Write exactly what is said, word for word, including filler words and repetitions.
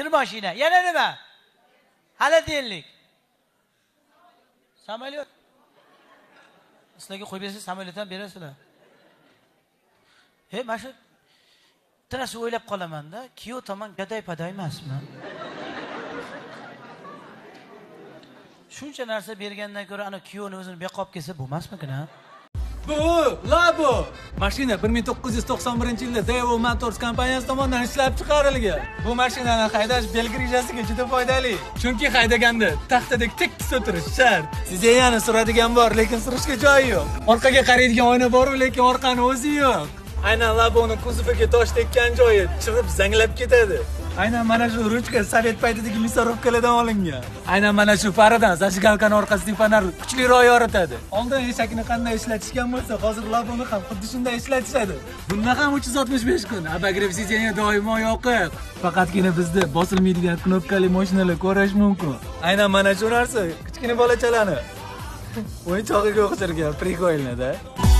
Kir mashina. Yana nima? Xolodilnik. Samolyot. Sizlarga qo'yib bersa samolyotdan berasizlar. He, mana shu Trasi o'ylab qolaman-da, kuyov tomon gaday-paday emasmi? Shuncha narsa bergandan ko'ra ana kuyovni o'zini beqob kelsa bo'lmasmikin, ha? Bu, la bu. Mashina bir ming to'qqiz yuz to'qson birinchi yilda Daewoo Motors kompaniyasi tomonidan ishlab chiqarilgan. Bu mashinani haydash belgirejasiga juda foydali. Chunki haydaganda taxtadek tekis o'tirish shart. Sizga yana suradigan bor, lekin surishga joyi yo'q. Orqaga qaraydigan oyna bor, lekin orqani o'zi yo'q. Aynan Labo'ning kuzoviga tosh tekkan joyi chirib zanglab ketadi. Aynan mana shu ruchka sovet paytidagi misorovkalardan olingan. Aynan mana shu faradan zajgalkan orqasidagi fonar kuchliroq yoritadi. Oldin eshakni qanday ishlatishgan bo'lsa, hozir Laboni ham xuddi shunday ishlatishadi. Bunda ham uch yuz oltmish besh kun abagrev sizdenya doimo yoqiq. Faqatgina bizda bosilmaydigan knopkali mashinalar ko'rish mumkin. Aynan mana shu narsa kichkina bolachalarni o'yinchog'iga o'xshargan, priko'lnida.